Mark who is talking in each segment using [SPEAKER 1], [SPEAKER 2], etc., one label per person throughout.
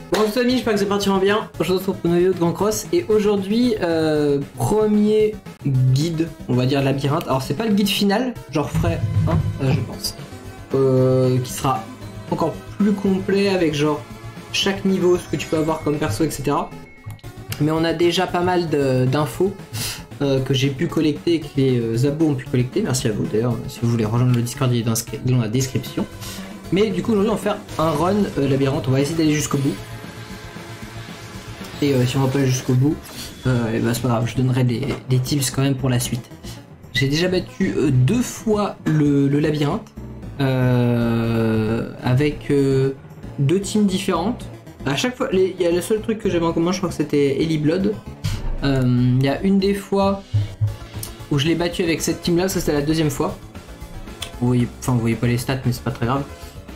[SPEAKER 1] Bonjour les amis, j'espère que c'est partiellement bien. Je vous retrouve pour une vidéo de Grand Cross et aujourd'hui, premier guide, on va dire labyrinthe. Alors c'est pas le guide final, j'en referai un, je pense, qui sera encore plus complet avec genre chaque niveau, ce que tu peux avoir comme perso, etc. Mais on a déjà pas mal d'infos que j'ai pu collecter et que les abos ont pu collecter. Merci à vous d'ailleurs, si vous voulez rejoindre le Discord, il est dans la description. Mais du coup aujourd'hui on va faire un run labyrinthe, on va essayer d'aller jusqu'au bout. Et si on va pas aller jusqu'au bout, et bah c'est pas grave, je donnerai des tips quand même pour la suite. J'ai déjà battu 2 fois le labyrinthe avec 2 teams différentes. À chaque fois, il y a le seul truc que j'avais en commun, je crois que c'était Ellie Blood. Il y a une des fois où je l'ai battu avec cette team là, ça c'était la deuxième fois. Vous voyez pas les stats mais c'est pas très grave.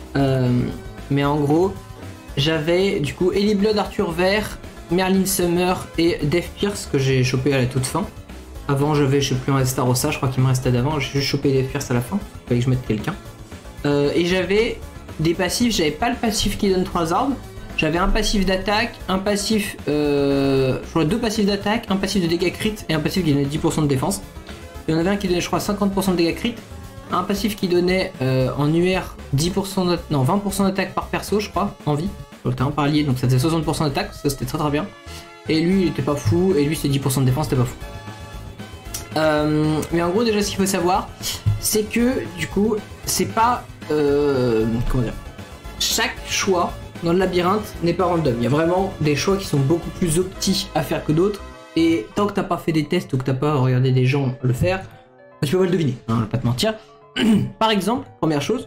[SPEAKER 1] Mais en gros, j'avais du coup Ellie Blood, Arthur Vert, Merlin Summer et Dave Pierce que j'ai chopé à la toute fin. Avant j'avais, je sais plus, un Starossa, je crois qu'il me restait d'avant, j'ai juste chopé Dave Pierce à la fin, il fallait que je mette quelqu'un. Et j'avais des passifs, j'avais pas le passif qui donne 3 arbres, j'avais un passif d'attaque, un passif, je crois 2 passifs d'attaque, un passif de dégâts crit et un passif qui donnait 10% de défense. Il y en avait un qui donnait je crois 50% de dégâts crit, un passif qui donnait en UR 10%, non 20% d'attaque par perso je crois, en vie. T'as un par allié, donc ça faisait 60% d'attaque, ça c'était très bien. Et lui il était pas fou, et lui c'était 10% de défense, c'était pas fou. Mais en gros déjà ce qu'il faut savoir, c'est que du coup c'est pas comment dire, chaque choix dans le labyrinthe n'est pas random. Il y a vraiment des choix qui sont beaucoup plus optis à faire que d'autres. Et tant que t'as pas fait des tests ou que t'as pas regardé des gens le faire, tu peux pas le deviner, hein, je vais pas te mentir. Par exemple, première chose,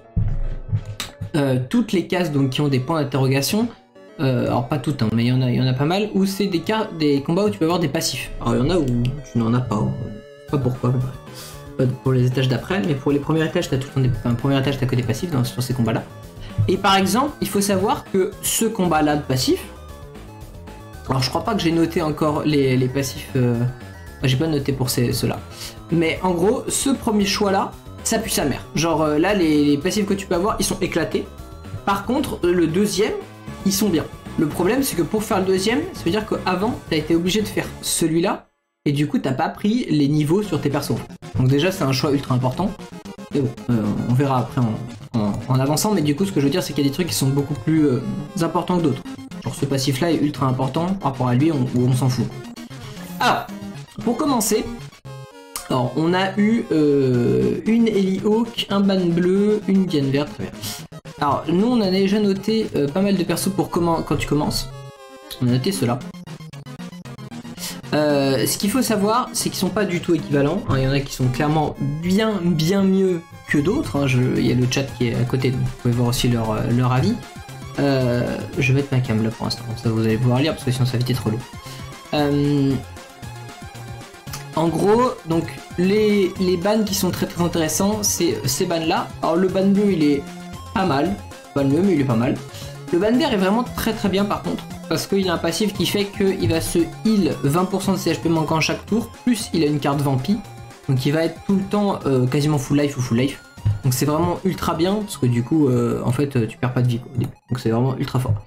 [SPEAKER 1] toutes les cases donc, qui ont des points d'interrogation, alors pas toutes, hein, mais il y en a pas mal, où c'est des combats où tu peux avoir des passifs. Alors il y en a où tu n'en as pas, pas pourquoi, mais bref. Pas pour les étages d'après, mais pour les premiers étages, t'as tout le temps premier étage, t'as que des passifs sur ces combats-là. Et par exemple, il faut savoir que ce combat-là de passifs, alors je crois pas que j'ai noté encore les passifs, j'ai pas noté pour ceux-là, mais en gros, ce premier choix-là, ça pue sa mère. Genre là, les passifs que tu peux avoir, ils sont éclatés. Par contre, le deuxième, ils sont bien. Le problème, c'est que pour faire le deuxième, ça veut dire qu'avant, t'as été obligé de faire celui-là, et du coup, t'as pas pris les niveaux sur tes persos. Donc déjà, c'est un choix ultra important. Et bon, on verra après en avançant, mais du coup, ce que je veux dire, c'est qu'il y a des trucs qui sont beaucoup plus importants que d'autres. Genre ce passif-là est ultra important par rapport à lui, où on s'en fout. Alors, pour commencer, alors, on a eu une Ellie Hawk, un ban bleu, une Diane verte, très bien. Alors, nous, on a déjà noté pas mal de persos pour quand tu commences. On a noté ceux-là. Ce qu'il faut savoir, c'est qu'ils sont pas du tout équivalents. Il y en a qui sont clairement bien mieux que d'autres. Hein. Il y a le chat qui est à côté, donc vous pouvez voir aussi leur avis. Je vais mettre ma cam là pour l'instant, comme ça vous allez pouvoir lire, parce que sinon ça va vite être trop long. En gros, donc les bans qui sont très intéressants, c'est ces bans là. Alors le ban bleu il est pas mal, pas le mieux mais il est pas mal. Le ban vert est vraiment très bien par contre, parce qu'il a un passif qui fait qu'il va se heal 20% de ses HP manquants chaque tour, plus il a une carte Vampi, donc il va être tout le temps quasiment full life ou full life. Donc c'est vraiment ultra bien, parce que du coup en fait tu perds pas de vie quoi, au début. Donc c'est vraiment ultra fort.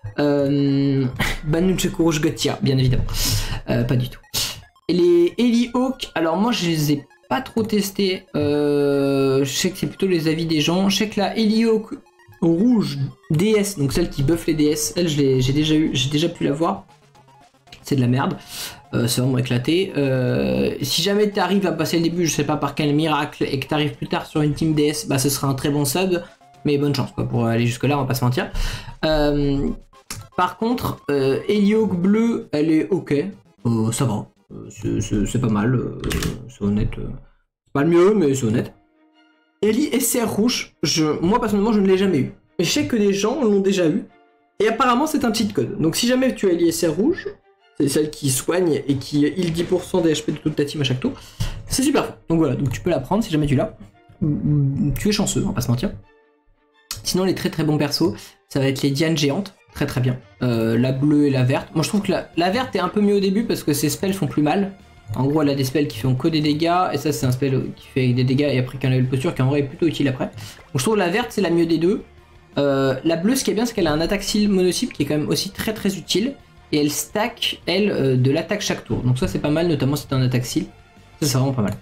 [SPEAKER 1] Ban Nunchaku rouge Gatia, bien évidemment, pas du tout. Et les Ellie Hawk, alors moi je les ai pas trop testés, je sais que c'est plutôt les avis des gens. Je sais que la Ellie Hawk rouge DS, donc celle qui buff les DS, elle j'ai déjà pu la voir, c'est de la merde, c'est vraiment éclaté. Si jamais tu arrives à passer le début, je sais pas par quel miracle, et que tu arrives plus tard sur une team DS, bah ce sera un très bon sub, mais bonne chance quoi, pour aller jusque là, on va pas se mentir. Par contre, Ellie Hawk bleu, elle est ok, ça va. C'est pas mal, c'est honnête. C'est pas le mieux, mais c'est honnête. Ellie SR rouge, moi personnellement je ne l'ai jamais eu. Mais je sais que des gens l'ont déjà eu. Et apparemment c'est un cheat code. Donc si jamais tu as Ellie SR rouge, c'est celle qui soigne et qui heal 10% des HP de toute ta team à chaque tour. C'est super fort. Donc voilà, donc tu peux la prendre si jamais tu l'as. Tu es chanceux, on va pas se mentir. Sinon les très bons persos, ça va être les Dianes géantes. Très bien. La bleue et la verte. Moi je trouve que la verte est un peu mieux au début parce que ses spells font plus mal. En gros elle a des spells qui font que des dégâts. Et ça c'est un spell qui fait des dégâts et après qu'un level posture qui en vrai est plutôt utile après. Donc je trouve que la verte c'est la mieux des deux. La bleue, ce qui est bien, c'est qu'elle a un attaque style mono-cible qui est quand même aussi très très utile. Et elle stack, elle, de l'attaque chaque tour. Donc ça c'est pas mal, notamment si c'est un attaque style. Ça c'est vraiment pas mal.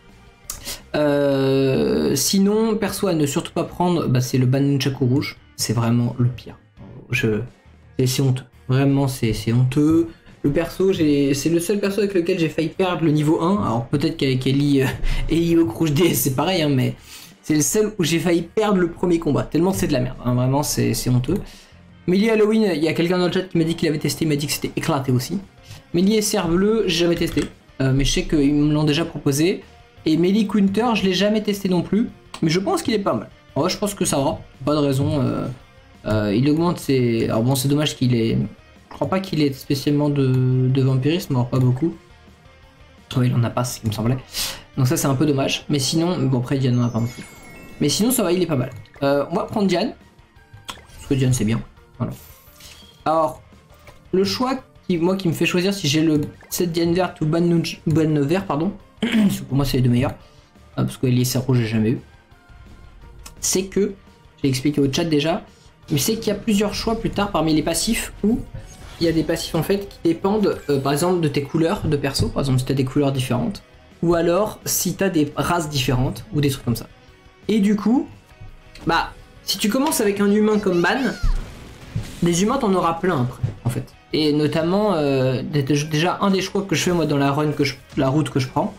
[SPEAKER 1] Sinon, perso à ne surtout pas prendre, bah, c'est le ban Nunchaku rouge. C'est vraiment le pire. C'est honteux. Vraiment, c'est honteux. Le perso, c'est le seul perso avec lequel j'ai failli perdre le niveau 1. Alors peut-être qu'avec Ellie et Io Rouge DS c'est pareil, hein, mais c'est le seul où j'ai failli perdre le premier combat. Tellement c'est de la merde. Hein, vraiment, c'est honteux. Melee Halloween, il y a quelqu'un dans le chat qui m'a dit qu'il avait testé, il m'a dit que c'était éclaté aussi. Melee SR bleu, j'ai jamais testé. Mais je sais qu'ils me l'ont déjà proposé. Et Melee Counter, je l'ai jamais testé non plus. Mais je pense qu'il est pas mal. Ouais, je pense que ça va. Pas de raison. Il augmente ses. Alors bon, c'est dommage qu'il ait. Je crois pas qu'il ait spécialement de vampirisme, alors pas beaucoup. Ouais, il en a pas, ce qui me semblait. Donc ça, c'est un peu dommage. Mais sinon, bon, après, Diane n'en a pas non plus. Mais sinon, ça va, il est pas mal. On va prendre Diane. Parce que Diane, c'est bien. Voilà. Alors, le choix qui me fait choisir si j'ai le set Diane verte ou ban vert, pardon. Pour moi, c'est les deux meilleurs. Parce que les rouge, j'ai jamais eu. C'est que, j'ai expliqué au chat déjà, mais c'est qu'il y a plusieurs choix plus tard parmi les passifs où il y a des passifs en fait qui dépendent par exemple de tes couleurs de perso, par exemple si tu as des couleurs différentes, ou alors si tu as des races différentes ou des trucs comme ça. Et du coup, bah si tu commences avec un humain comme ban, des humains t'en auras plein après en fait. Et notamment déjà un des choix que je fais moi dans la run la route que je prends,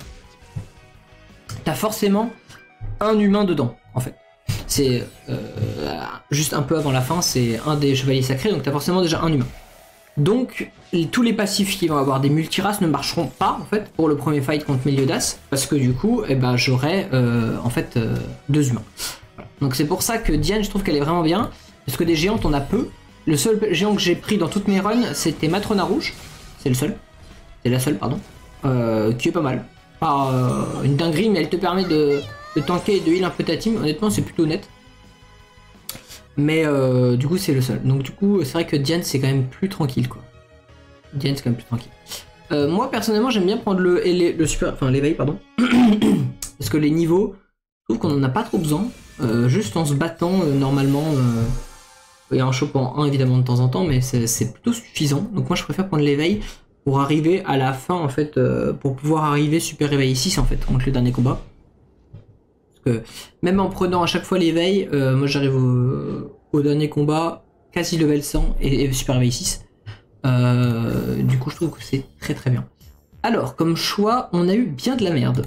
[SPEAKER 1] t'as forcément un humain dedans en fait. C'est juste un peu avant la fin, c'est un des chevaliers sacrés, donc t'as forcément déjà un humain. Donc tous les passifs qui vont avoir des multiraces ne marcheront pas en fait pour le premier fight contre Meliodas, parce que du coup eh ben, j'aurai en fait deux humains. Voilà. Donc c'est pour ça que Diane, je trouve qu'elle est vraiment bien, parce que des géantes on a peu. Le seul géant que j'ai pris dans toutes mes runs c'était Matrona Rouge, c'est le seul, c'est la seule pardon, qui est pas mal. Pas une dinguerie, mais elle te permet de tanker et de heal un peu ta team. Honnêtement c'est plutôt net. Mais du coup c'est le seul. Donc du coup c'est vrai que Diane c'est quand même plus tranquille quoi. Diane c'est quand même plus tranquille. Moi personnellement j'aime bien prendre l'éveil pardon. Parce que les niveaux, je trouve qu'on en a pas trop besoin. Juste en se battant normalement et en chopant un évidemment de temps en temps, mais c'est plutôt suffisant. Donc moi je préfère prendre l'éveil pour arriver à la fin en fait, pour pouvoir arriver super réveil 6 en fait contre le dernier combat. Parce que même en prenant à chaque fois l'éveil, moi j'arrive au dernier combat quasi level 100 et super réveil 6. Du coup je trouve que c'est très très bien. Alors comme choix, on a eu bien de la merde.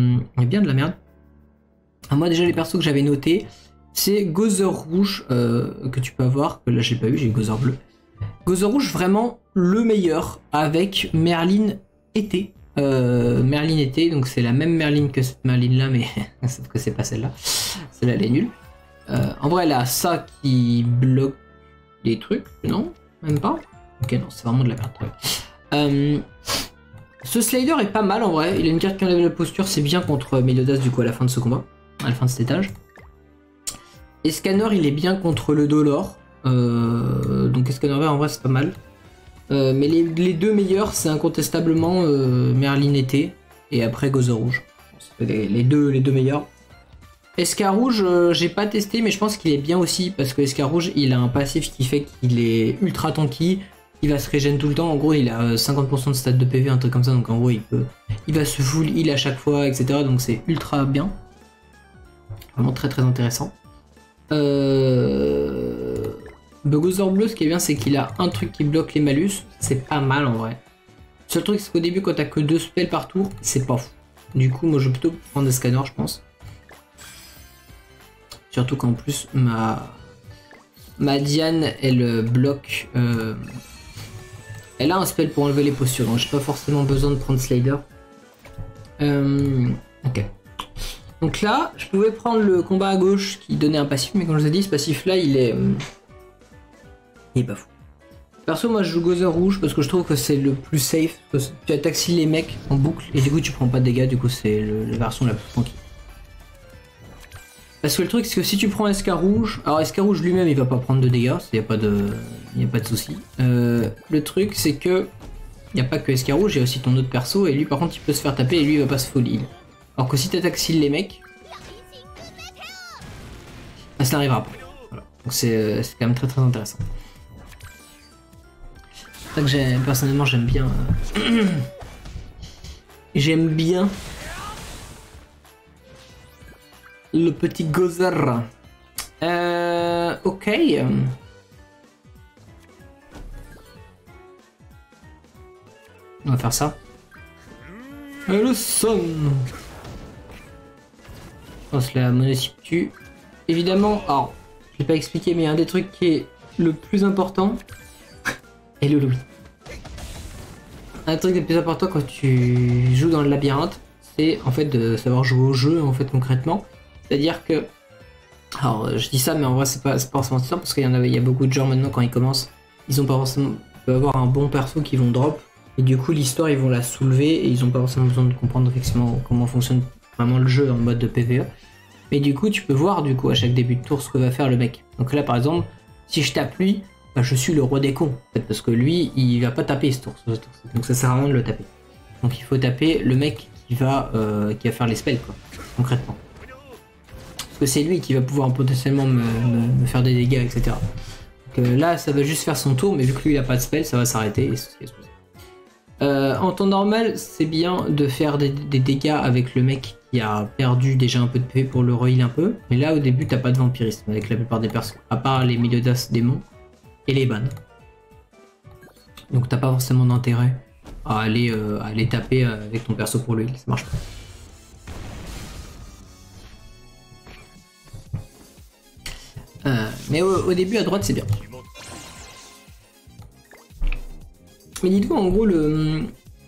[SPEAKER 1] Moi déjà les persos que j'avais notés, c'est Gozer rouge que tu peux avoir, que là j'ai pas eu, j'ai Gozer bleu. Gozer rouge vraiment le meilleur avec Merlin été. Merlin été, donc c'est la même Merlin que cette Merlin là, mais sauf que c'est pas celle-là. Celle-là elle est nulle. En vrai elle a ça qui bloque les trucs, non? Même pas? Ok non, c'est vraiment de la merde. Ce slider est pas mal en vrai, il a une carte qui enlève la posture, c'est bien contre Meliodas du coup à la fin de ce combat, à la fin de cet étage. Et Scanner il est bien contre le Dolor, donc Scanner vert en vrai c'est pas mal. Mais les deux meilleurs c'est incontestablement Merlin été et après Gozer rouge. C'est les deux meilleurs. SK rouge j'ai pas testé mais je pense qu'il est bien aussi parce que SK rouge il a un passif qui fait qu'il est ultra tanky, il va se régénérer tout le temps, en gros il a 50% de stats de PV, un truc comme ça, donc en gros il va se full heal à chaque fois etc, donc c'est ultra bien. Vraiment très très intéressant. Gozer bleu, ce qui est bien, c'est qu'il a un truc qui bloque les malus. C'est pas mal en vrai. Le seul truc, c'est qu'au début, quand t'as que 2 spells par tour, c'est pas fou. Du coup, moi je vais plutôt prendre des scanners, je pense. Surtout qu'en plus, ma Diane, elle bloque. Elle a un spell pour enlever les postures, donc j'ai pas forcément besoin de prendre Slider. Ok. Donc là, je pouvais prendre le combat à gauche qui donnait un passif, mais comme je vous ai dit, ce passif là, il est pas fou. Perso, moi je joue Gozer rouge parce que je trouve que c'est le plus safe. Parce que tu attaques si les mecs en boucle et du coup tu prends pas de dégâts, du coup c'est la version la plus tranquille. Parce que le truc c'est que si tu prends SK rouge, alors SK rouge lui-même il va pas prendre de dégâts, il n'y a pas de souci. Le truc c'est que il n'y a pas que SK rouge, il y a aussi ton autre perso et lui par contre il peut se faire taper et lui il va pas se full heal. Alors que si tu attaques si les mecs, bah, ça n'arrivera pas. Voilà. Donc c'est quand même très intéressant. C'est ça que personnellement j'aime bien. J'aime bien le petit Gozer. Ok. On va faire ça. Et le son. Je pense que la monnaie s'y tue. Évidemment, alors, je vais pas expliquer, mais un des trucs qui est le plus important est le Louis. Un truc des plus importants quand tu joues dans le labyrinthe, c'est en fait de savoir jouer au jeu en fait concrètement. C'est-à-dire que, alors je dis ça, mais en vrai c'est pas forcément ça parce qu'il y a beaucoup de gens maintenant quand ils commencent, ils ont pas forcément peuvent avoir un bon perso qui vont drop et du coup l'histoire ils vont la soulever et ils ont pas forcément besoin de comprendre effectivement comment fonctionne vraiment le jeu en mode de PvE. Mais du coup tu peux voir du coup à chaque début de tour ce que va faire le mec. Donc là par exemple, si je tape lui, bah, je suis le roi des cons, en fait, parce que lui, il va pas taper ce tour. Donc ça sert à rien de le taper. Donc il faut taper le mec qui va faire les spells, quoi, concrètement. Parce que c'est lui qui va pouvoir potentiellement me faire des dégâts, etc. Donc là, ça va juste faire son tour, mais vu que lui, il a pas de spell, ça va s'arrêter. En temps normal, c'est bien de faire des dégâts avec le mec qui a perdu déjà un peu de PV pour le re-heal un peu. Mais là, au début, t'as pas de vampirisme avec la plupart des persos, à part les Meliodas démons et les bans. Donc t'as pas forcément d'intérêt à aller taper avec ton perso pour le heal, ça marche pas. Mais au début à droite c'est bien. Mais dites-vous en gros le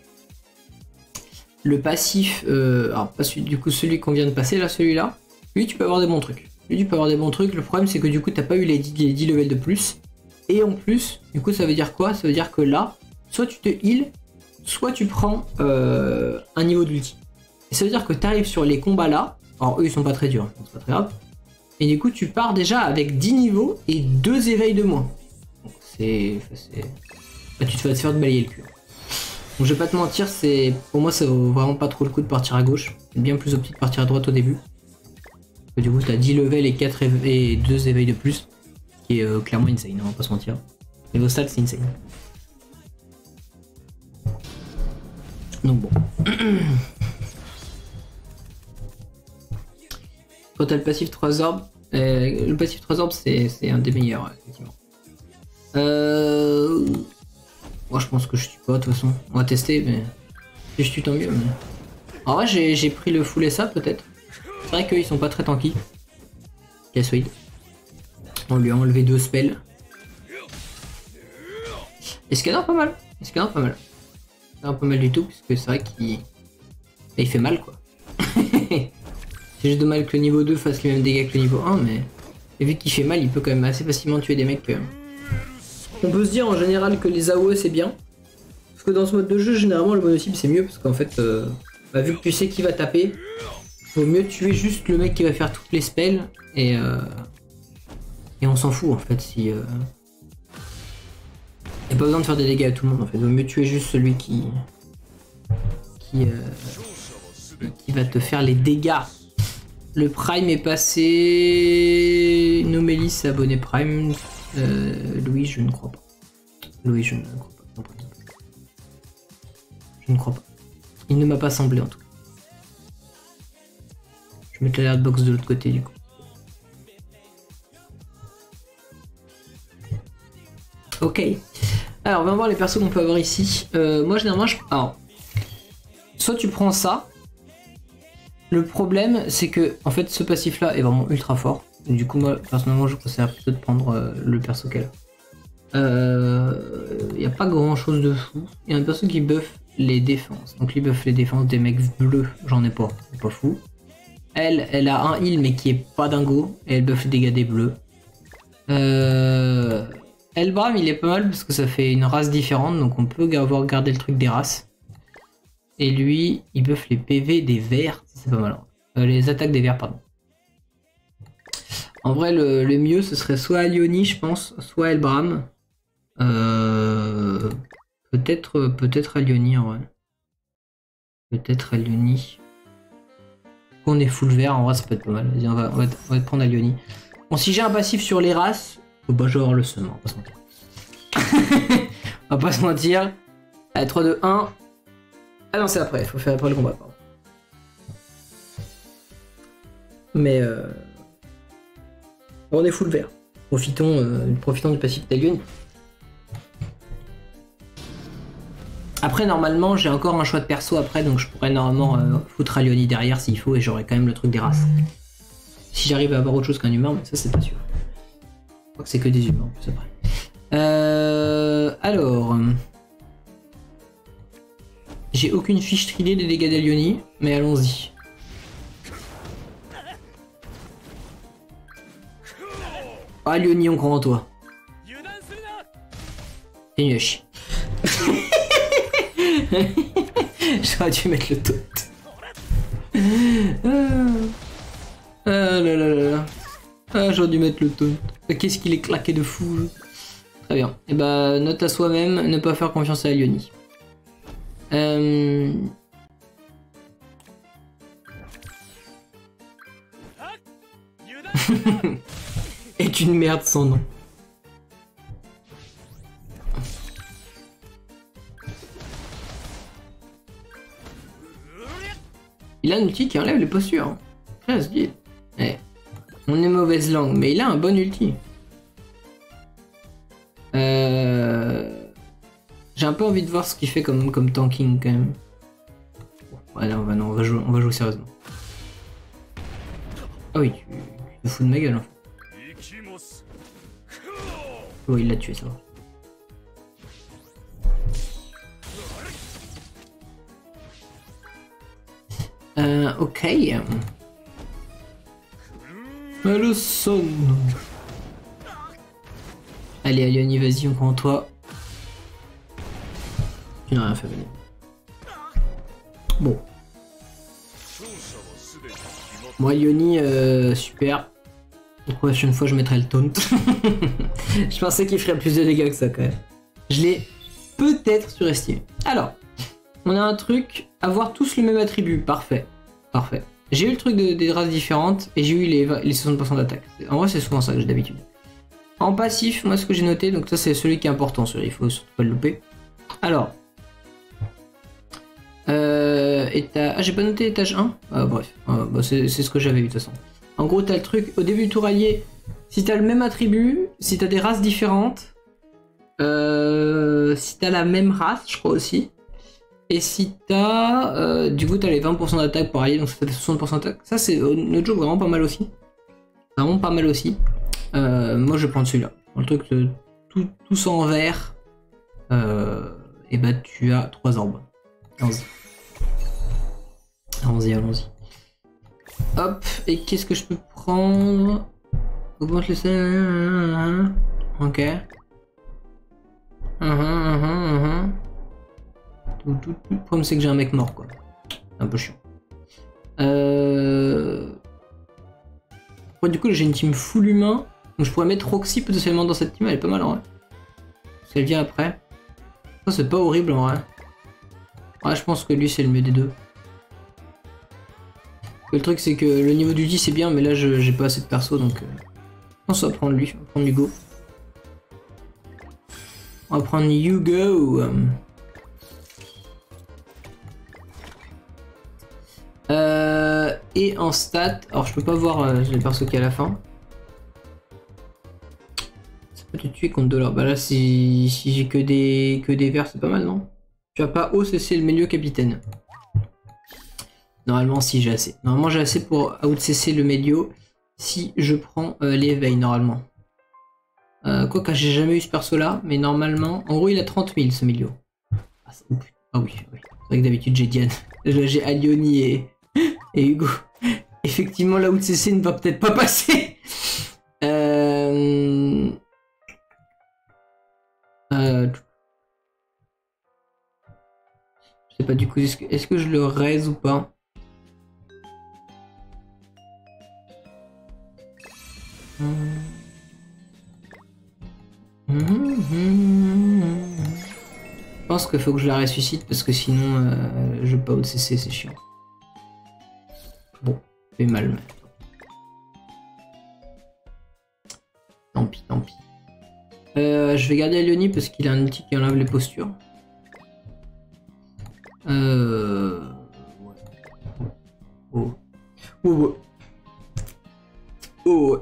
[SPEAKER 1] passif, alors pas du coup celui qu'on vient de passer là, celui-là, lui tu peux avoir des bons trucs. Le problème c'est que du coup t'as pas eu les 10 levels de plus. Et en plus, du coup, ça veut dire quoi? Ça veut dire que là, soit tu te heal, soit tu prends un niveau d'ulti. Et ça veut dire que tu arrives sur les combats là. Alors, eux, ils sont pas très durs, hein, c'est pas très grave. Et du coup, tu pars déjà avec 10 niveaux et 2 éveils de moins. Donc, là, tu te vas te faire balayer le cul. Donc, je vais pas te mentir, pour moi, ça vaut vraiment pas trop le coup de partir à gauche. C'est bien plus optique de partir à droite au début. Parce que du coup, tu as 10 levels et 2 éveils de plus. Qui est clairement insane, on va pas se mentir. Niveau stats, c'est insane. Donc bon. Quand t'as le passif 3 orbes, le passif 3 orbes c'est un des meilleurs, effectivement. Moi je pense que je tue pas de toute façon. On va tester, mais si je tue tant mieux. Mais... En vrai, j'ai pris le full SA peut-être. C'est vrai qu'ils sont pas très tanky. Cassoid. On lui a enlevé 2 spells. Et Scanner pas mal. Pas mal du tout, parce que c'est vrai qu'il fait mal quoi. C'est juste de mal que le niveau 2 fasse les mêmes dégâts que le niveau 1, mais et vu qu'il fait mal, il peut quand même assez facilement tuer des mecs. On peut se dire en général que les AOE c'est bien. Parce que dans ce mode de jeu, généralement le mono-cible c'est mieux, parce qu'en fait, vu que tu sais qui va taper, vaut mieux tuer juste le mec qui va faire toutes les spells, et on s'en fout en fait si... Y'a pas besoin de faire des dégâts à tout le monde en fait, vaut mieux tuer juste celui qui va te faire les dégâts. Le Prime est passé... Nomélis s'est abonné Prime. Louis, je ne crois pas. Je ne crois pas. Il ne m'a pas semblé en tout cas. Je vais mettre la box de l'autre côté du coup. Ok. Alors, on va voir les persos qu'on peut avoir ici. Moi, généralement, alors, soit tu prends ça. Le problème, c'est que, en fait, ce passif-là est vraiment ultra fort. Du coup, moi, personnellement, je conseille plutôt de prendre le perso qu'elle. Y a pas grand-chose de fou. Il y a un perso qui buff les défenses. Donc, il buff les défenses des mecs bleus. J'en ai pas. C'est pas fou. Elle a un heal, mais qui est pas dingo. Et elle buff les dégâts des bleus. Elbram il est pas mal parce que ça fait une race différente, donc on peut avoir gardé le truc des races. Et lui, il buff les PV des verts, c'est pas mal. Les attaques des verts, pardon. En vrai, le mieux ce serait soit Alioni, je pense, soit Elbram. Peut-être Alioni en vrai. Peut-être Alioni. On est full vert, en vrai ça peut être pas mal. Vas-y, on va prendre Alioni. Bon, si j'ai un passif sur les races, faut pas avoir le seum, on va pas se mentir. On va pas se mentir. Allez, 3, 2, 1. Ah non, c'est après, il faut faire après le combat, pardon. Mais on est full vert. Profitons du passif d'Alioni. Après, normalement, j'ai encore un choix de perso après, donc je pourrais normalement foutre Alioni derrière s'il faut, et j'aurai quand même le truc des races. Si j'arrive à avoir autre chose qu'un humain, mais ça, c'est pas sûr. Je crois que c'est que des humains en plus après. Alors. J'ai aucune fiche trilée des dégâts d'Alioni, mais allons-y. Ah, Alioni, on croit en toi. C'est nul à chier. J'aurais dû mettre le taunt. Ah là là là là. Ah, j'aurais dû mettre le taunt. Qu'est-ce qu'il est claqué de fou. Très bien. Et bah, note à soi-même, ne pas faire confiance à Alioni. Est une merde sans nom. Il a un ulti qui enlève les postures. Hein. Classe, dit. Eh. On est mauvaise langue, mais il a un bon ulti. J'ai un peu envie de voir ce qu'il fait comme tanking quand même. Ouais, non, on va jouer sérieusement. Ah oui, tu te fous de ma gueule en fait. Oh, il l'a tué, ça va. Ok. Le son. Allez, Alioni, vas-y, on croit en toi. Tu n'as rien fait venir. Bon. Moi, Alioni, super. La prochaine fois, je mettrai le taunt. Je pensais qu'il ferait plus de dégâts que ça, quand même. Je l'ai peut-être surestimé. Alors, on a un truc, avoir tous le même attribut. Parfait. Parfait. J'ai eu le truc des races différentes et j'ai eu les 60% d'attaque. En vrai, c'est souvent ça que j'ai d'habitude. En passif, moi, ce que j'ai noté, donc ça, c'est celui qui est important, celui-là, il faut surtout pas le louper. Alors. Ah, j'ai pas noté étage 1. Bref, bah, c'est ce que j'avais eu de toute façon. En gros, t'as le truc, au début du tour allié, si t'as le même attribut, si t'as des races différentes, si t'as la même race, je crois aussi, et si t'as, du coup, t'as les 20% d'attaque pour allié, donc ça fait 60% d'attaque. Ça, c'est notre jeu vraiment pas mal aussi. Vraiment pas mal aussi. Moi, je vais prendre celui-là. Le truc, tous en vert, et bah, tu as 3 orbes. Allons-y. Allons-y, allons-y. Hop, et qu'est-ce que je peux prendre? Augmente le sel. Ok. Le problème, c'est que j'ai un mec mort, quoi. Un peu chiant. Ouais, du coup, j'ai une team full humain. Donc, je pourrais mettre Roxy potentiellement dans cette team. Elle est pas mal en vrai. Parce qu'elle vient après. Ça, c'est pas horrible en vrai. Ouais, je pense que lui, c'est le mieux des deux. Le truc, c'est que le niveau du 10 c'est bien, mais là, j'ai pas assez de perso, donc je pense qu'on va prendre lui, on va prendre Hugo. On va prendre Hugo. Et en stat, alors je peux pas voir les persos qui à la fin. Ça peut te tuer contre $. Bah là, si j'ai que des verts, c'est pas mal, non? Tu as pas OCC le milieu capitaine. Normalement, si j'ai assez. Normalement, j'ai assez pour out-CC le Melio si je prends l'éveil, normalement. Quoique, j'ai jamais eu ce perso-là, mais normalement... En gros, il a 30 000, ce Melio. Ah oui, oui. C'est vrai que d'habitude, j'ai Diane. J'ai Alioni et Hugo. Effectivement, la out-CC ne va peut-être pas passer. Je sais pas du coup, est-ce que je le raise ou pas? Je pense qu'il faut que je la ressuscite parce que sinon je peux pas OCC, c'est chiant. Bon, fait mal. Je vais garder Leonie parce qu'il a un outil qui enlève les postures. Ouais. Oh. Oh. Oh.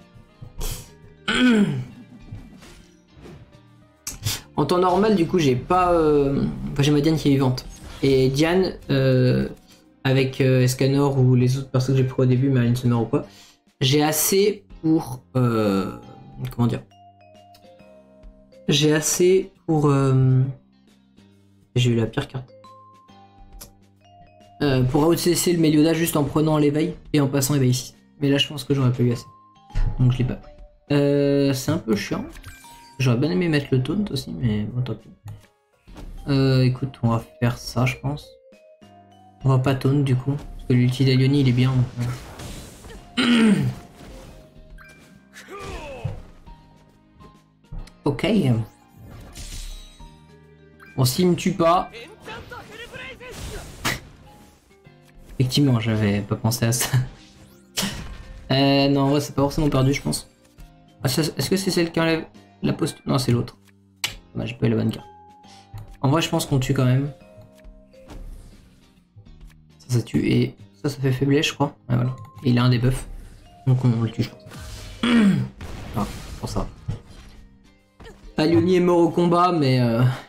[SPEAKER 1] En temps normal, du coup, j'ai pas. Enfin, j'ai ma Diane qui est vivante. Et Diane, avec Escanor ou les autres personnes que j'ai pris au début, Marine Summer ou quoi, j'ai assez pour. Comment dire? J'ai assez pour. J'ai eu la pire carte. Pour outcc le Meliodas juste en prenant l'éveil et en passant éveil 6. Mais là, je pense que j'aurais pas eu assez. Donc, je l'ai pas pris. C'est un peu chiant. J'aurais bien aimé mettre le taunt aussi, mais bon, tant pis. Écoute, on va faire ça, je pense. On va pas taunt du coup. Parce que l'ulti d'Alioni, il est bien. Ok. Bon, s'il me tue pas. Effectivement, j'avais pas pensé à ça. Non, en vrai, c'est pas forcément perdu, je pense. Est-ce que c'est celle qui enlève la poste? Non, c'est l'autre. J'ai pas eu la bonne carte. En vrai, je pense qu'on tue quand même. Ça tue. Et ça fait faiblesse, je crois. Ouais, voilà. Et il a un debuff. Donc on le tue, je pense. Ah, pour ça. Alioni est mort au combat, mais.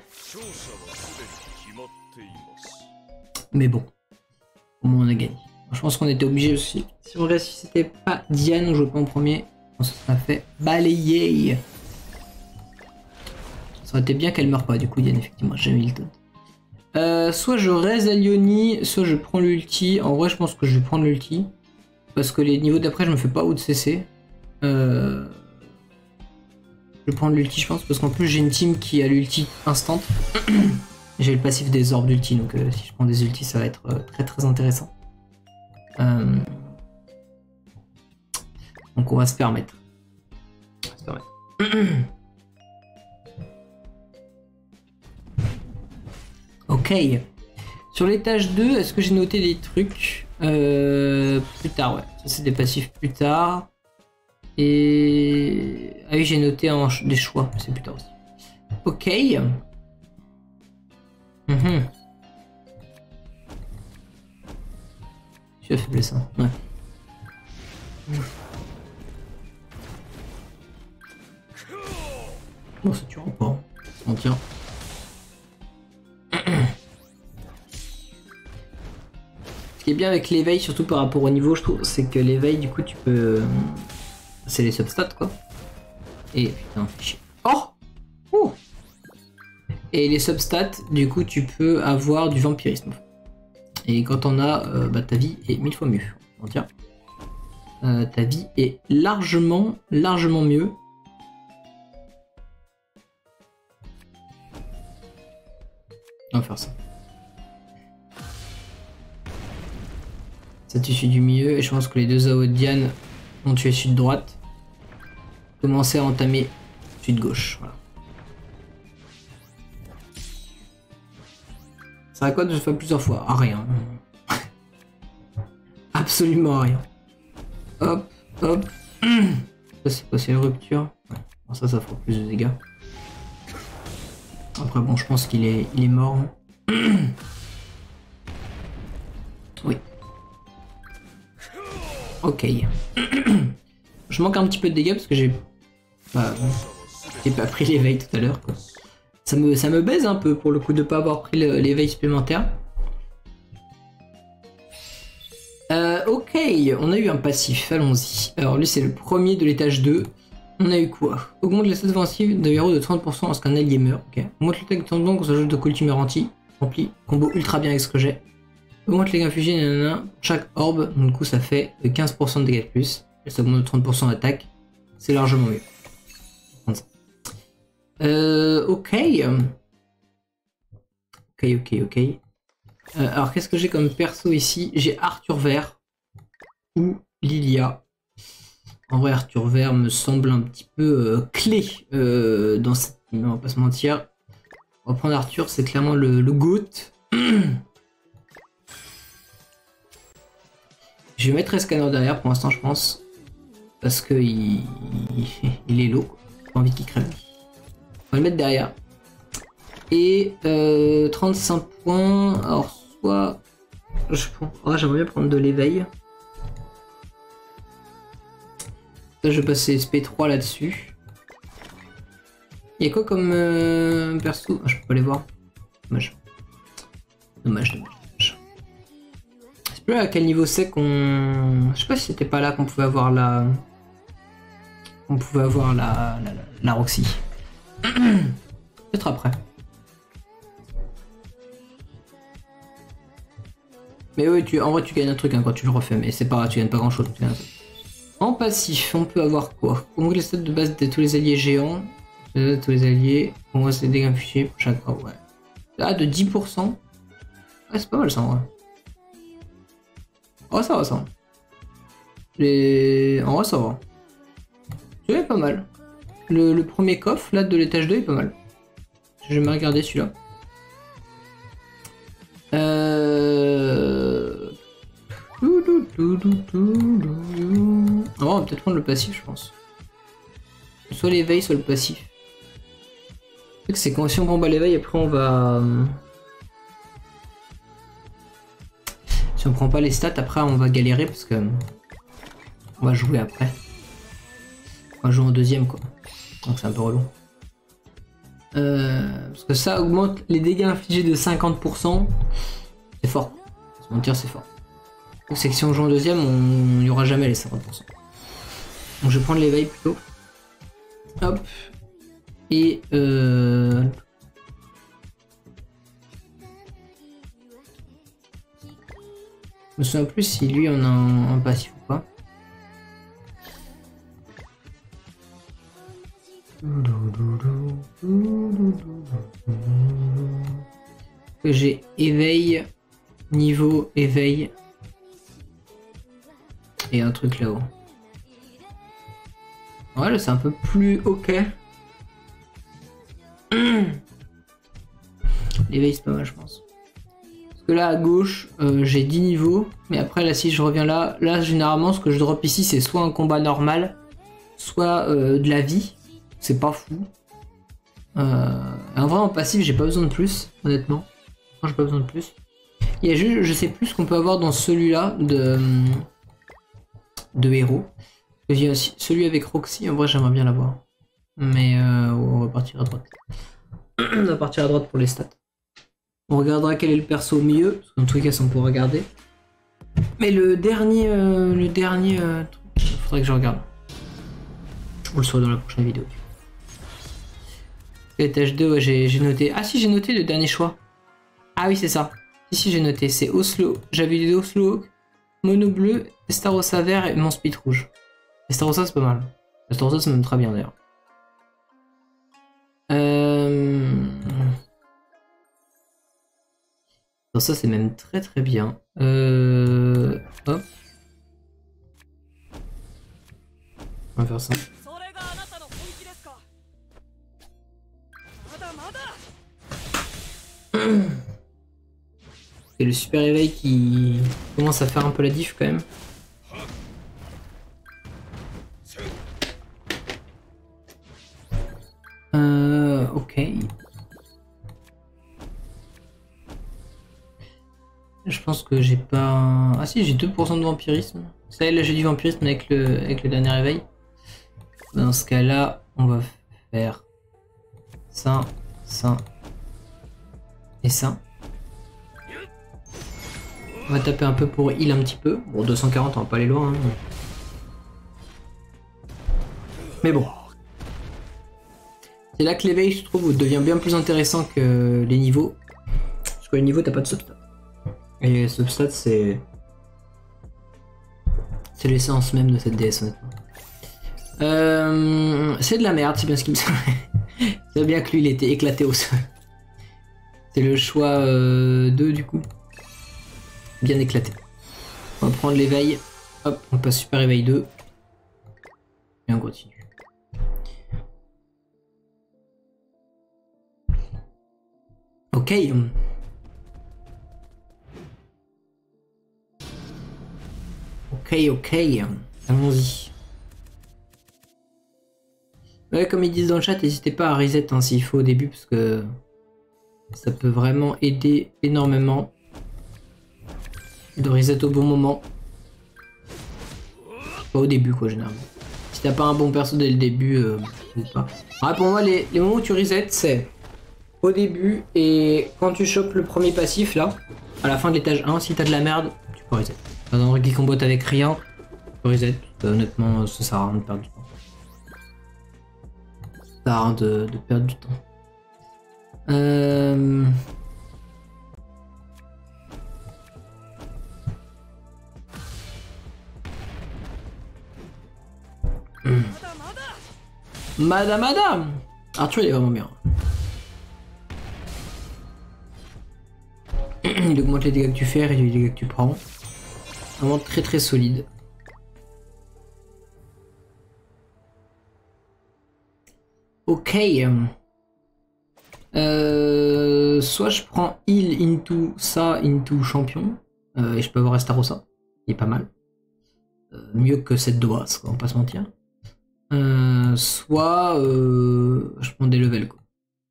[SPEAKER 1] Mais bon. Au moins, on a gagné. Je pense qu'on était obligé aussi. Si on ressuscitait pas Diane, on jouait pas en premier. On se serait fait balayer. Ça aurait été bien qu'elle meure pas, du coup, Diane, effectivement, j'ai mis le taunt. Soit je raise Alioni, soit je prends l'ulti. En vrai, je pense que je vais prendre l'ulti. Parce que les niveaux d'après, je me fais pas outcc. Je vais prendre l'ulti, je pense, parce qu'en plus, j'ai une team qui a l'ulti instant. J'ai le passif des orbes d'ulti, donc si je prends des ultis, ça va être très très intéressant. Donc on va se permettre. Ok. Sur l'étage 2, est-ce que j'ai noté des trucs plus tard, ouais. Ça c'est des passifs plus tard. Et... Ah oui, j'ai noté des choix, c'est plus tard aussi. Ok. Tu as faiblesse, hein. Ouais. Bon, ça tuera pas. On tient. Ce qui est bien avec l'éveil, surtout par rapport au niveau, je trouve, c'est que l'éveil, du coup, tu peux. C'est les substats, quoi. Et putain, chier. Oh! Ouh! Et les substats, du coup, tu peux avoir du vampirisme. Et quand on a, bah, ta vie est 1000 fois mieux. On tient. Ta vie est largement mieux. On va faire ça. Ça tu suis du milieu et je pense que les deux AO de Diane vont tuer sud droite. Commencer à entamer sud gauche. Voilà. Ça va quoi de faire plusieurs fois? Ah, rien. Absolument rien. Hop, hop. Ça c'est quoi? C'est une rupture. Ouais. Bon, ça fera plus de dégâts. Après bon, je pense qu'il est mort. Oui. Ok. Je manque un petit peu de dégâts parce que j'ai pas pris l'éveil tout à l'heure. Ça me baise un peu pour le coup de pas avoir pris l'éveil supplémentaire. Ok, on a eu un passif, allons-y. Alors lui c'est le premier de l'étage 2. On a eu quoi? Augmente la stat offensive de héros de 30% lorsqu'un allié meurt. Ok. Augmente l'attaque de temps quand ça ajoute de cultimer anti. Rempli. Combo ultra bien avec ce que j'ai. Augmente les gains infligés, nanana. Chaque orbe, du coup ça fait 15% de dégâts de plus. Et ça augmente de 30% d'attaque. C'est largement mieux. Ok. Ok. Alors qu'est-ce que j'ai comme perso ici? J'ai Arthur Vert ou Lilia. En vrai, Arthur Vert me semble un petit peu clé dans cette team, on va pas se mentir. On va prendre Arthur, c'est clairement le GOAT. Je vais mettre Escanor derrière pour l'instant, je pense. Parce que il est low. J'ai pas envie qu'il crève. On va le mettre derrière. Et 35 points. Alors soit... j'aimerais bien prendre de l'éveil. Ça, je vais passer SP3 là-dessus. Il y a quoi comme perso? Je peux pas les voir. Dommage. Dommage. Je sais plus à quel niveau c'est qu'on... Je sais pas si c'était pas là qu'on pouvait avoir la... la Roxy. Peut-être après. Mais oui, en vrai tu gagnes un truc hein, quand tu le refais, mais c'est pas tu gagnes pas grand chose. En passif, on peut avoir quoi? Augmente les stats de base de tous les alliés géants. Tous les alliés. On voit les dégâts infligés pour chaque. Oh, ouais. Ah, de 10%. Ouais, c'est pas mal ça en vrai. Oh, ça va ça. En vrai, ça va. C'est pas mal. Le premier coffre là de l'étage 2 est pas mal. J'ai jamais regardé celui-là. Oh, on va peut-être prendre le passif, je pense. Soit l'éveil, soit le passif. Le truc, c'est que si on prend pas l'éveil, après on va. Si on prend pas les stats, après on va galérer parce que. On va jouer après. On va jouer en deuxième, quoi. Donc c'est un peu relou. Parce que ça augmente les dégâts infligés de 50%. C'est fort. Sans mentir, c'est fort. C'est que si on joue en deuxième, il n'y aura jamais les 50%. Donc je vais prendre l'éveil plutôt. Hop. Et je me souviens plus si lui on a un passif ou pas. J'ai éveil, niveau éveil et un truc là-haut. Ouais, là c'est un peu plus ok. L'éveil c'est pas mal je pense. Parce que là à gauche j'ai 10 niveaux. Mais après là si je reviens là généralement ce que je drop ici c'est soit un combat normal, soit de la vie. C'est pas fou. En vrai en passif j'ai pas besoin de plus honnêtement. J'ai pas besoin de plus. Il y a juste, je sais plus ce qu'on peut avoir dans celui-là de héros. Il y a aussi celui avec Roxy, en vrai j'aimerais bien l'avoir. Mais on va partir à droite. On va partir à droite pour les stats. On regardera quel est le perso au milieu, parce qu'en tous les cas ça on peut regarder. Mais le dernier truc, il faudrait que je regarde. On le saura dans la prochaine vidéo. L'étage 2, ouais, j'ai noté. Ah si j'ai noté le dernier choix. Ah oui c'est ça. Si j'ai noté, c'est Oslo. J'avais dit Oslo, Mono bleu, Estarossa vert et mon speed rouge. Estarossa c'est pas mal. Estarossa c'est même très bien d'ailleurs. Ça c'est même très très bien. Hop. On va faire ça. Et le super éveil qui commence à faire un peu la diff quand même. Ok. Je pense que j'ai pas... Ah si, j'ai 2% de vampirisme. Ça y est, là j'ai du vampirisme avec le dernier éveil. Dans ce cas-là, on va faire ça, ça et ça. On va taper un peu pour heal un petit peu. Bon, 240, on va pas aller loin. Hein. Mais bon. C'est là que l'éveil, je trouve, devient bien plus intéressant que les niveaux. Parce que les niveaux, t'as pas de substat. Et substat, c'est l'essence même de cette DS, honnêtement. C'est de la merde, c'est bien ce qu'il me semble. C'est bien que lui, il était éclaté au sol. C'est le choix 2, du coup. Bien éclaté. On va prendre l'éveil. Hop, on passe super éveil 2. Et on continue. Ok. Ok. Allons-y. Ouais, comme ils disent dans le chat, n'hésitez pas à reset hein, s'il faut au début, parce que ça peut vraiment aider énormément de reset au bon moment. Pas au début quoi, généralement. Si t'as pas un bon perso dès le début, pas. Ouais, pour moi, les moments où tu reset, c'est au début et quand tu chopes le premier passif là, à la fin de l'étage 1, si t'as de la merde, tu peux reset. Par exemple, qui combote avec rien, tu peux reset. Honnêtement, ça sert à rien de perdre du temps. Ça sert à rien de perdre du temps. Madame Arthur il est vraiment bien. Il augmente les dégâts que tu fais, réduit les dégâts que tu prends. Vraiment très très solide. Ok. Soit je prends heal into ça, into champion. Et je peux avoir Estarossa. Il est pas mal. Mieux que cette DOAS, on va pas se mentir. Soit je prends des levels quoi.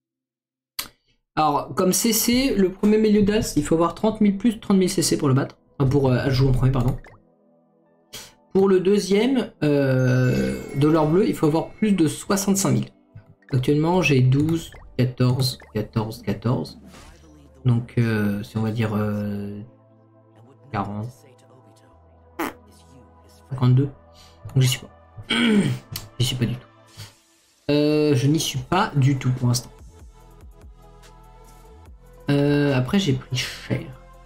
[SPEAKER 1] Alors comme CC, le premier Meliodas, il faut avoir 30 000 plus 30 000 CC pour le battre. Enfin, pour jouer en premier, pardon. Pour le deuxième, Dollar Bleu, il faut avoir plus de 65 000. Actuellement j'ai 12, 14, 14, 14. Donc si on va dire 40, 52. Donc j'y suis pas. J'y suis pas du tout. Je n'y suis pas du tout pour l'instant. Après j'ai pris cher.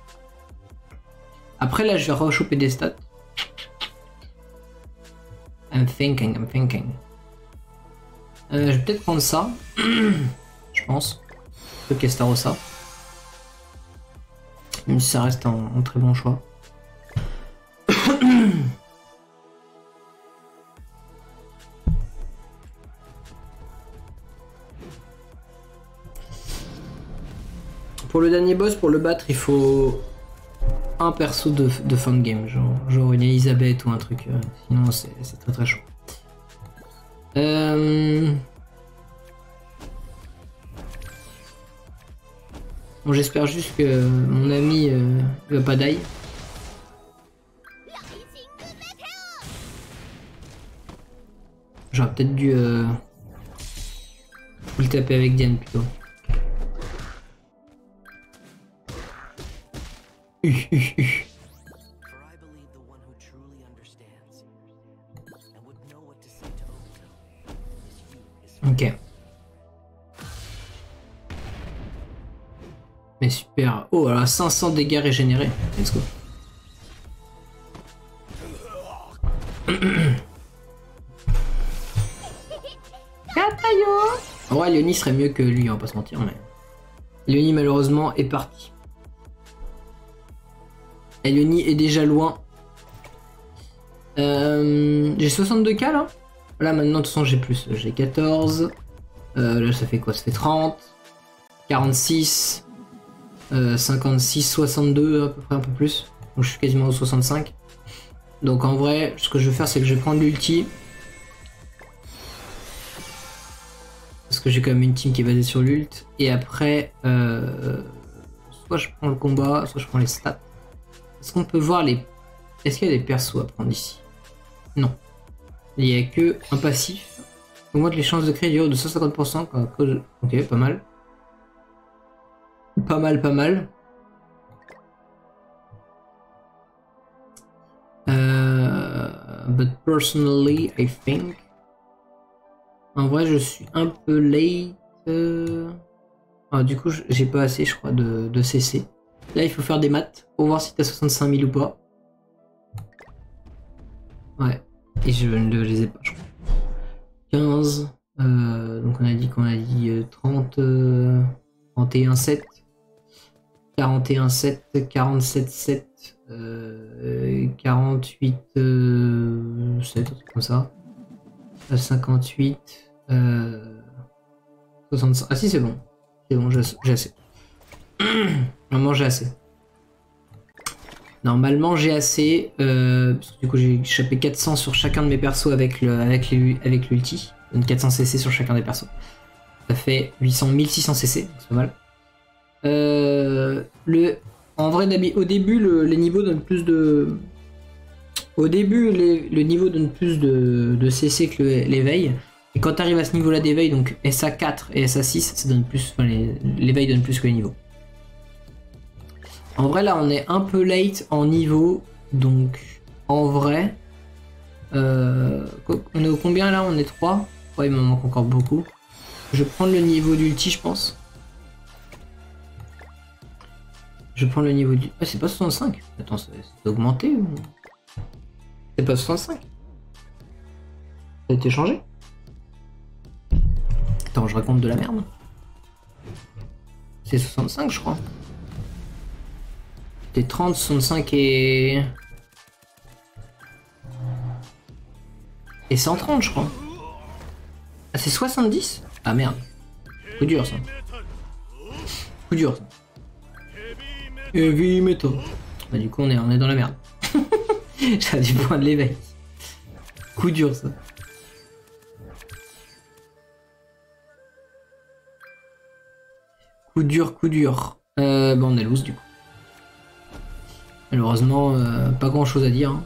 [SPEAKER 1] Après là je vais rechoper des stats. I'm thinking. Je vais peut-être prendre ça. Je pense. Le Estarossa. Même si ça reste un très bon choix. Pour le dernier boss, pour le battre, il faut un perso de fin de game, genre une Elisabeth ou un truc. Sinon, c'est très très chaud. Bon, j'espère juste que mon ami va pas die. J'aurais peut-être dû le taper avec Diane plutôt. Ok. Mais super. Oh, alors 500 dégâts régénérés. Let's go. Ouais, Léonie serait mieux que lui, on va pas se mentir, mais... Léonie, malheureusement, est partie. Et Léonie est déjà loin. J'ai 62k, là. Là, maintenant, de toute façon, j'ai plus. J'ai 14. Là, ça fait quoi? Ça fait 30. 46. 56, 62, à peu près, un peu plus. Donc, je suis quasiment au 65. Donc, en vrai, ce que je vais faire, c'est que je vais prendre l'ulti. Parce que j'ai quand même une team qui est basée sur l'ult. Et après, soit je prends le combat, soit je prends les stats. Est-ce qu'on peut voir les... Est-ce qu'il y a des persos à prendre ici? Non. Il n'y a que un passif. Augmente les chances de créer du haut de 150%. Ok, pas mal. Pas mal. But personally, I think... En vrai, je suis un peu late. Ah, du coup, j'ai pas assez, je crois, de CC. Là, il faut faire des maths pour voir si t'as 65 000 ou pas. Ouais. Et je ne les ai pas, je crois. 15. Donc, on a dit 30. 31, 7. 41, 7. 47, 7. 48, 7. Comme ça. 58, 65. Ah si, c'est bon. C'est bon, j'ai assez. Normalement, j'ai assez. Normalement, j'ai assez. Parce que du coup, j'ai chopé 400 sur chacun de mes persos avec l'ulti. donne 400 CC sur chacun des persos. Ça fait 1600 CC, c'est pas mal. En vrai, au début, les niveaux donnent plus de... Au début, le niveau donne plus de CC que l'éveil. Et quand tu arrives à ce niveau-là d'éveil, donc SA4 et SA6, ça donne plus... Enfin, l'éveil donne plus que les niveaux. En vrai, là, on est un peu late en niveau. Donc, en vrai... on est au combien, là? On est 3. Ouais, il m'en manque encore beaucoup. Je vais prendre le niveau d'ulti, je pense. Je prends le niveau du... Ah, c'est pas 65. Attends, c'est augmenté ou... C'est pas 65. Ça a été changé. Attends, je raconte de la merde. C'est 65, je crois. C'était 30, 65 et 130, je crois. Ah, c'est 70? Ah merde. Coup dur, ça. Coup dur, ça. Heavy metal. Bah, du coup, on est dans la merde. J'ai du point de l'éveil. Coup dur, ça. Coup dur, coup dur. Bon, on est loose, du coup. Malheureusement, pas grand chose à dire. Hein.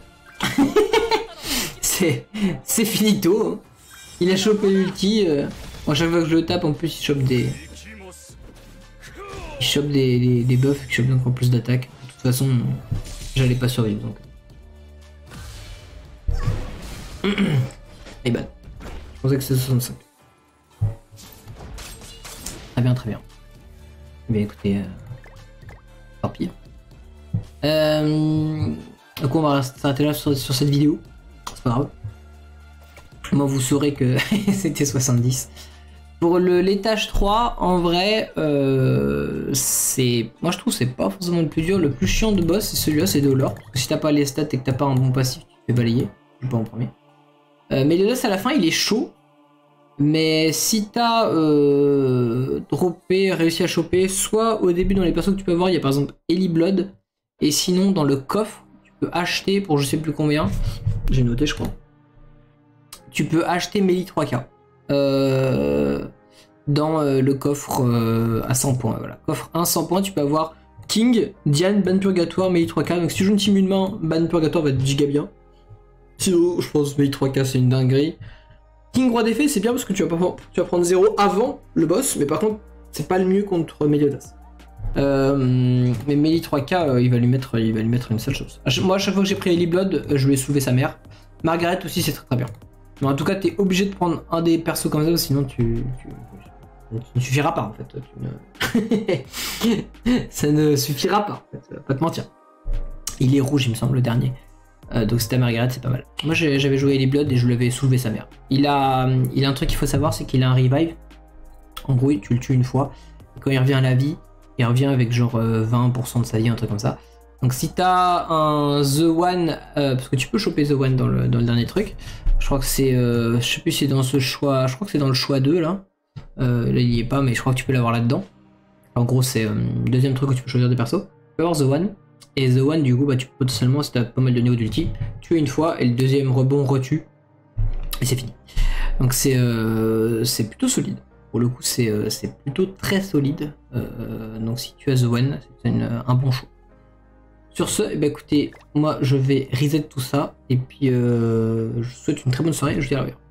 [SPEAKER 1] C'est finito. Hein. Il a chopé l'ulti. À chaque fois que je le tape, en plus, il chope des... Il chope des buffs, il chope encore plus d'attaques. De toute façon, j'allais pas survivre, donc... Et bah, je pensais que c'était 65. Très bien, très bien. Mais écoutez, tant pis. Donc on va s'arrêter là sur cette vidéo. C'est pas grave. Moi, vous saurez que c'était 70. Pour l'étage 3, en vrai, c'est... Moi, je trouve que c'est pas forcément le plus dur. Le plus chiant de boss, c'est celui-là, c'est Dolor. Parce que si t'as pas les stats et que t'as pas un bon passif, tu te fais balayer. Je suis pas en premier. Mais le boss à la fin, il est chaud. Mais si t'as droppé, réussi à choper, soit au début dans les persos que tu peux avoir, il y a par exemple Ellie Blood. Et sinon, dans le coffre, tu peux acheter pour je sais plus combien. J'ai noté, je crois. Tu peux acheter Melee 3K. Dans le coffre à 100 points. Voilà. Coffre 1, 100 points, tu peux avoir King, Diane, Ban Purgatoire, Melee 3K. Donc si tu joues une team une main, Ban Purgatoire va être giga bien. Sinon, je pense que Melee 3K c'est une dinguerie. King Roi d'effet, c'est bien parce que tu vas prendre 0 avant le boss, mais par contre, c'est pas le mieux contre Meliodas. Mais Melee 3K, il va lui mettre une seule chose. Moi, à chaque fois que j'ai pris Ellie Blood, je lui ai soulevé sa mère. Margaret aussi, c'est très très bien. Mais en tout cas, t'es obligé de prendre un des persos comme ça, sinon tu ne suffiras pas en fait. Ça ne suffira pas en fait, pas te mentir. Il est rouge, il me semble, le dernier. Donc c'était Margaret, c'est pas mal. Moi j'avais joué Ellie Blood et je lui avais soulevé sa mère. Il a un truc qu'il faut savoir, c'est qu'il a un revive. En gros, tu le tues une fois. Et quand il revient à la vie, il revient avec genre 20% de sa vie, un truc comme ça. Donc si t'as un The One, parce que tu peux choper The One dans le dernier truc. Je crois que c'est, je sais plus si c'est dans ce choix, je crois que c'est dans le choix 2 là. Là il y est pas, mais je crois que tu peux l'avoir là-dedans. En gros c'est le deuxième truc où tu peux choisir des persos. Tu peux avoir The One. Et The One, du coup, bah, tu peux potentiellement, si t'as pas mal de niveau d'ulti, tuer une fois et le deuxième rebond retue. Et c'est fini. Donc c'est plutôt solide. Pour le coup, c'est plutôt très solide. Donc si tu as The One, c'est un bon choix. Sur ce, eh ben, écoutez, moi je vais reset tout ça. Et puis je vous souhaite une très bonne soirée. Je vous dis à la prochaine.